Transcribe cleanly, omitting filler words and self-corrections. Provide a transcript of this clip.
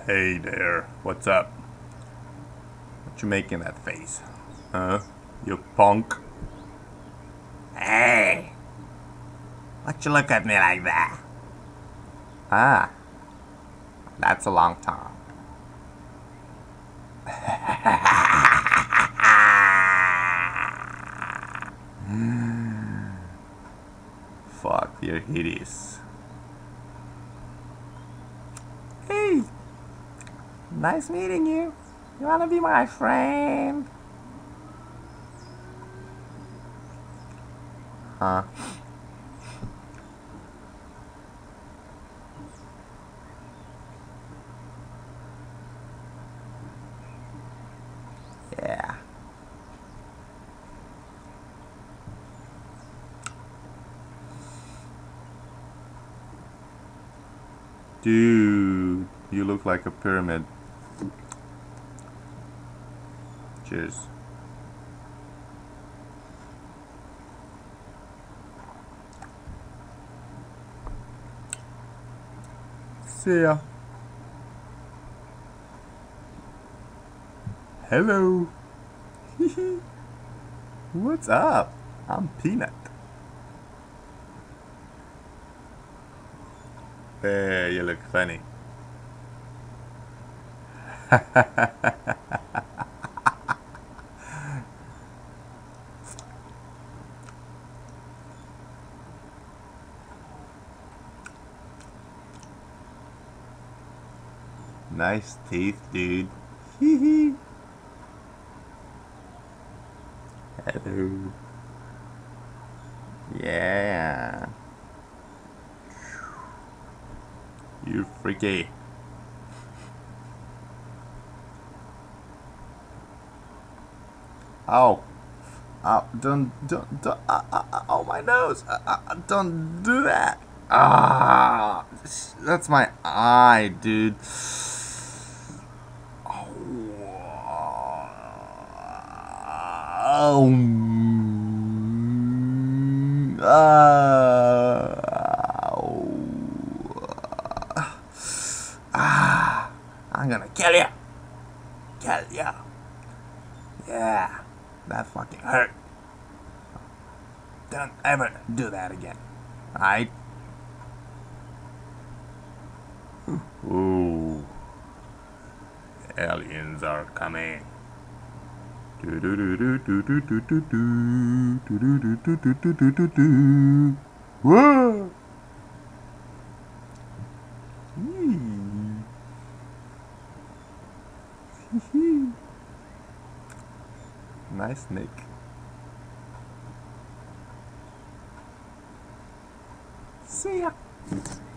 Hey there, what's up? What you making that face? Huh? You punk? Hey! What you look at me like that? Ah, that's a long time. Fuck, you're hideous. Hey! Nice meeting you. You wanna be my friend? Huh? Yeah. Dude, you look like a pyramid. Cheers. See ya. Hello. What's up? I'm Peanut. Hey, you look funny. Nice teeth, dude. Hee. Hello. Yeah. You're freaky. Oh. Oh, oh, my nose. Don't do that. Ah, that's my eye, dude. Oh. I'm gonna kill you. Kill you. Yeah, that fucking hurt. Don't ever do that again. Alright? Ooh. Aliens are coming. Whoa! Nice Nick. See ya.